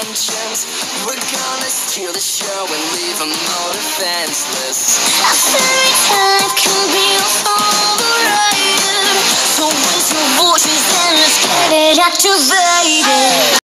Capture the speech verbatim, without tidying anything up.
intentions. We're gonna steal the show and leave them all defenseless. A fairy tale can be overrated, so raise your voices and let's get it activated.